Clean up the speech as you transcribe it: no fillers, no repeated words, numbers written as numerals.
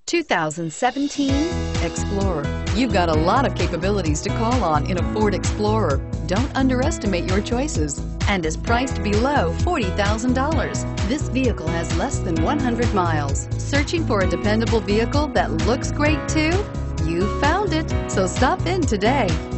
2017 Explorer. You've got a lot of capabilities to call on in a Ford Explorer. Don't underestimate your choices, and is priced below $40,000. This vehicle has less than 100 miles. Searching for a dependable vehicle that looks great too? You found it, so stop in today.